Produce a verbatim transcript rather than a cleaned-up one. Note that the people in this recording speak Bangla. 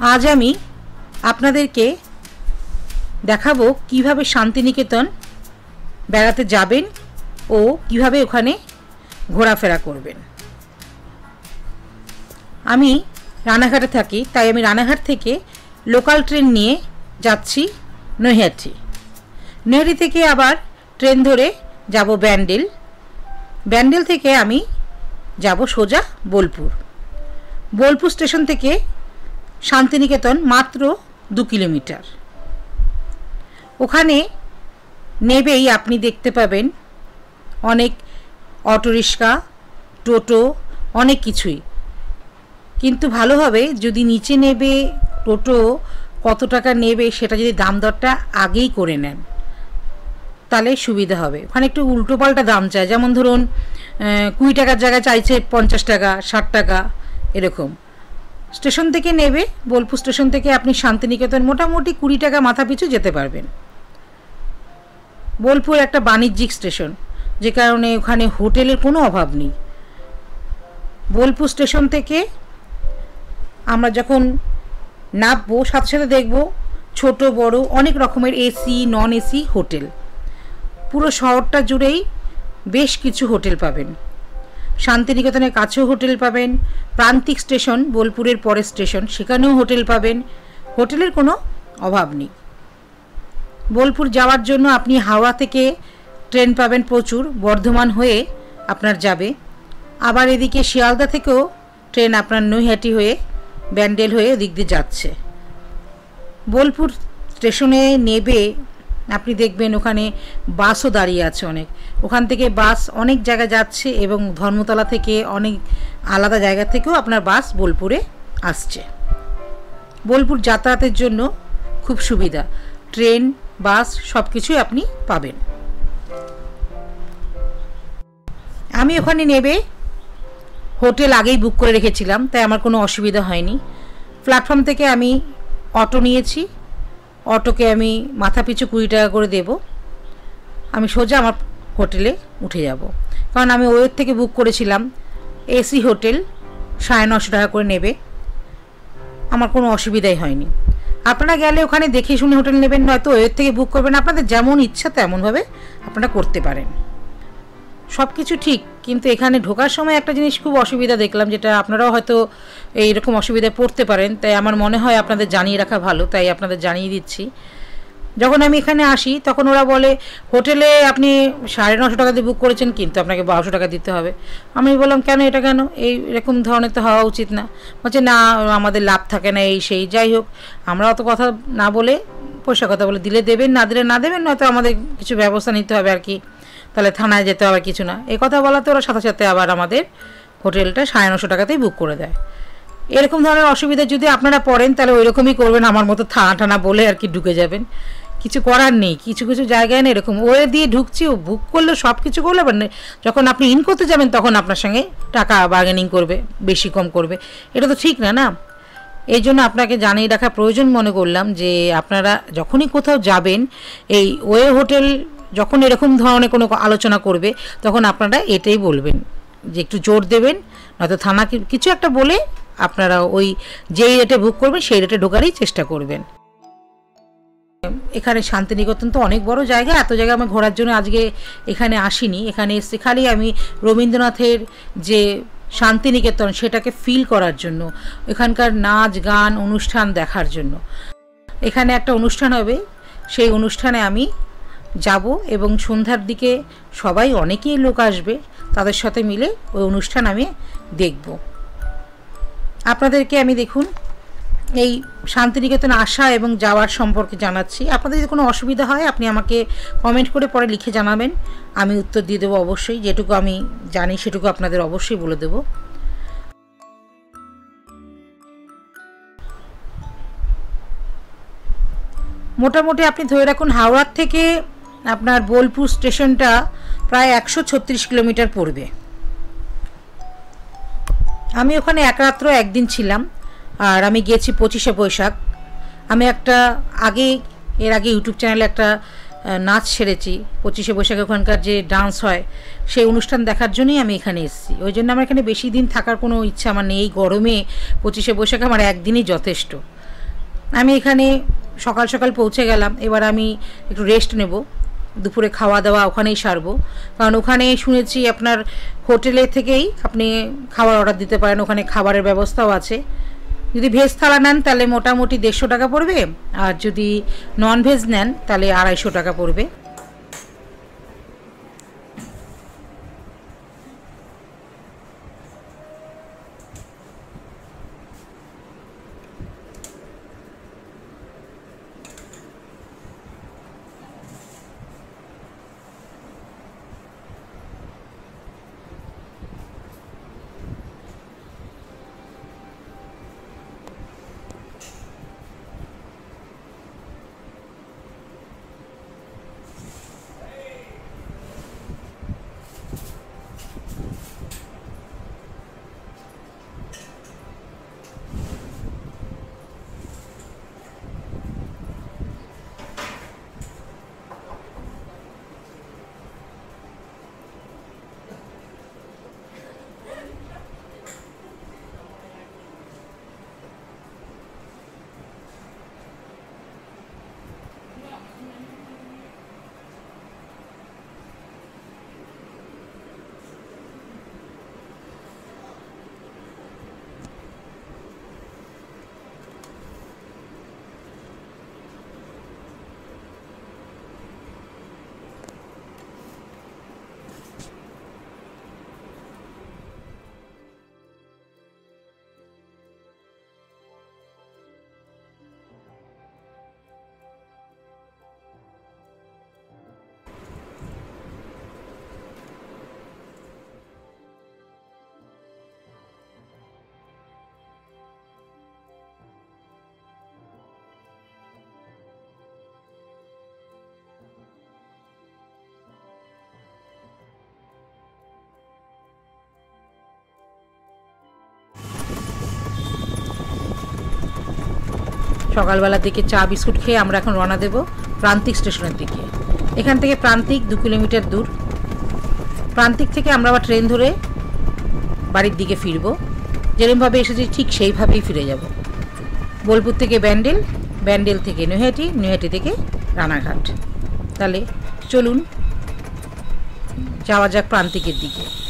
आज आमी आपनादेरके देखाबो किभाबे शांतिनिकेतन बेड़ाते जाबेन ओ किभाबे ओखाने घोराफेरा करबेन। आमी रानाघाटे थाकी ताई आमी रानाघाट थेके लोकल ट्रेन निये जाচ্ছি नৈহাটি। नৈহাটি थेके आबार ट्रेन धरे जाबो ব্যান্ডেল। ব্যান্ডেল थेके आमी जाबो सोजा बोलपुर। बोलपुर स्टेशन थेके शांतिनिकेतन मात्र दो किलोमीटर। ओखाने नेबेई आपनी देखते पाबेन अनेक अटोरिक्शा टोटो अनेक किछुई, किन्तु भालोभाबे जोदि नीचे नेबे टोटो कत टाका नेबे सेटा जोदि दाम दरटा आगेई करे नेन ताहले सुविधा होबे। ओखाने एकटु उल्टो पाल्टा दाम चाय, जेमन धरुन कुड़ी टाकार जायगाय चाइছে पचास टाका षाट टाका एरकम। स्टेशन थेके नेबे बोलपुर स्टेशन थेके आपनि शांतिनिकेतन मोटामुटी कुड़ी टाका माथा पिछू जेते पारबेन। बोलपुर एक बाणिज्यिक स्टेशन जे कारणे ओखाने होटेलेर कोनो अभाव नेই। बोलपुर स्टेशन थेके आमरा जखन नामबो साथे साथे देखबो छोटो बड़ो अनेक रकमेर एसि नन एसि होटेल। पुरो शहरटा जुड़ेई बेश किछु होटेल पाबेन। शांतिनिकेतनेर काछेও होटेल पाबेन, प्रान्तिक स्टेशन बोलपुरेर परेर स्टेशन सेखानेও होटेल पाबेन। होटेलेर कोनो अभाव नेই। बोलपुर जाওয়ার জন্য আপনি হাওড়া থেকে ট্রেন পাবেন প্রচুর, বর্ধমান হয়ে আপনার যাবে। আবার এদিকে শিয়ালদা থেকেও ট্রেন আপনার নৈহাটি হয়ে ব্যান্ডেল হয়ে ওদিক দিয়ে যাচ্ছে। बोलपुर স্টেশনে নেবে আপনি দেখবেন ওখানে বাসও দাঁড়িয়ে আছে অনেক। ওখান থেকে বাস অনেক জায়গা যাচ্ছে এবং ধর্মতলা থেকে অনেক আলাদা জায়গা থেকেও আপনার বাস বোলপুরে আসছে। বোলপুর যাতায়াতের জন্য খুব সুবিধা, ট্রেন বাস সব কিছুই আপনি পাবেন। আমি ওখানে নেবে হোটেল আগেই বুক করে রেখেছিলাম, তাই আমার কোনো অসুবিধা হয়নি। প্ল্যাটফর্ম থেকে আমি অটো নিয়েছি। অটোকে আমি মাথা পিছু কুড়ি টাকা করে দেব। আমি সোজা আমার হোটেলে উঠে যাব, কারণ আমি ওয়ের থেকে বুক করেছিলাম। এসি হোটেল সাড়ে নশো টাকা করে নেবে, আমার কোনো অসুবিধাই হয়নি। আপনারা গেলে ওখানে দেখে শুনে হোটেল নেবেন, নয়তো ওয়ের থেকে বুক করবেন। আপনাদের যেমন ইচ্ছা তেমনভাবে আপনারা করতে পারেন। সব কিছু ঠিক, কিন্তু এখানে ঢোকার সময় একটা জিনিস খুব অসুবিধা দেখলাম, যেটা আপনারাও হয়তো এইরকম অসুবিধায় পড়তে পারেন, তাই আমার মনে হয় আপনাদের জানিয়ে রাখা ভালো, তাই আপনাদের জানিয়ে দিচ্ছি। যখন আমি এখানে আসি তখন ওরা বলে হোটেলে আপনি সাড়ে নশো টাকা দিয়ে বুক করেছেন, কিন্তু আপনাকে বারোশো টাকা দিতে হবে। আমি বললাম কেন, এটা কেন, এই এরকম ধরনের তো হওয়া উচিত না। বলছে না আমাদের লাভ থাকে না এই সেই। যাই হোক, আমরা অত কথা না বলে পয়সা কথা বলে দিলে দেবেন, না দিলে না দেবেন, নয়তো আমাদের কিছু ব্যবস্থা নিতে হবে আর কি, তাহলে থানায় যেতে হবে কিছু না। এই কথা বলাতে ওরা সাথে সাথে আবার আমাদের হোটেলটা সাড়ে নশো টাকাতেই বুক করে দেয়। এরকম ধরনের অসুবিধা যদি আপনারা পড়েন তাহলে ওই রকমই করবেন, আমার মতো থানা টানা বলে আর কি ঢুকে যাবেন। কিছু করার নেই, কিছু কিছু জায়গায় না এরকম ওয়ে দিয়ে ঢুকছি, ও বুক করলে সব কিছু করলে আবার যখন আপনি ইন করতে যাবেন তখন আপনার সঙ্গে টাকা বার্গেনিং করবে, বেশি কম করবে। এটা তো ঠিক না না। এই জন্য আপনাকে জানিয়ে রাখা প্রয়োজন মনে করলাম যে আপনারা যখনই কোথাও যাবেন, এই ওয়ে হোটেল যখন এরকম ধরনের কোনো আলোচনা করবে তখন আপনারা এটাই বলবেন যে একটু জোর দেবেন, নয়তো থানা কিছু একটা বলে আপনারা ওই যেই রেটে বুক করবেন সেই রেটে ঢোকারই চেষ্টা করবেন। এখানে শান্তিনিকেতন তো অনেক বড় জায়গা, এত জায়গা আমি ঘোরার জন্য আজকে এখানে আসিনি। এখানে এসে খালি আমি রবীন্দ্রনাথের যে শান্তিনিকেতন সেটাকে ফিল করার জন্য, এখানকার নাচ গান অনুষ্ঠান দেখার জন্য। এখানে একটা অনুষ্ঠান হবে, সেই অনুষ্ঠানে আমি যাব এবং সন্ধ্যার দিকে সবাই অনেকেই লোক আসবে, তাদের সাথে মিলে ওই অনুষ্ঠান আমি দেখব। আপনাদেরকে আমি দেখুন এই শান্তিনিকেতন আসা এবং যাওয়ার সম্পর্কে জানাচ্ছি। আপনাদের যদি কোনো অসুবিধা হয় আপনি আমাকে কমেন্ট করে পরে লিখে জানাবেন, আমি উত্তর দিয়ে দেবো অবশ্যই। যেটুকু আমি জানি সেটুকু আপনাদের অবশ্যই বলে দেব। মোটামুটি আপনি ধরে রাখুন হাওড়ার থেকে আপনার বোলপুর স্টেশনটা প্রায় একশো ছত্রিশ কিলোমিটার পড়বে। আমি ওখানে এক রাত্র একদিন ছিলাম, আর আমি গেছি পঁচিশে বৈশাখ। আমি একটা আগে এর আগে ইউটিউব চ্যানেলে একটা নাচ সেরেছি পঁচিশে বৈশাখে, ওখানকার যে ডান্স হয় সেই অনুষ্ঠান দেখার জন্যই আমি এখানে এসেছি। ওই জন্য আমার এখানে বেশি দিন থাকার কোনো ইচ্ছা আমার নেই। এই গরমে পঁচিশে বৈশাখে আমার একদিনই যথেষ্ট। আমি এখানে সকাল সকাল পৌঁছে গেলাম। এবার আমি একটু রেস্ট নেব, দুপুরে খাওয়া দাওয়া ওখানেই সারবো, কারণ ওখানে শুনেছি আপনার হোটেলে থেকেই আপনি খাবার অর্ডার দিতে পারেন, ওখানে খাবারের ব্যবস্থাও আছে। যদি ভেজ থালা নেন তাহলে মোটামুটি দেড়শো টাকা পড়বে, আর যদি নন ভেজ নেন তাহলে আড়াইশো টাকা পড়বে। সকালবেলার দিকে চা বিস্কুট খেয়ে আমরা এখন রওনা দেব প্রান্তিক স্টেশনের দিকে। এখান থেকে প্রান্তিক দু কিলোমিটার দূর। প্রান্তিক থেকে আমরা আবার ট্রেন ধরে বাড়ির দিকে ফিরব, যেরকমভাবে এসেছি ঠিক সেইভাবেই ফিরে যাব। বোলপুর থেকে ব্যান্ডেল, ব্যান্ডেল থেকে নৈহাটি, নৈহাটি থেকে রানাঘাট। তাহলে চলুন যাওয়া যাক প্রান্তিকের দিকে।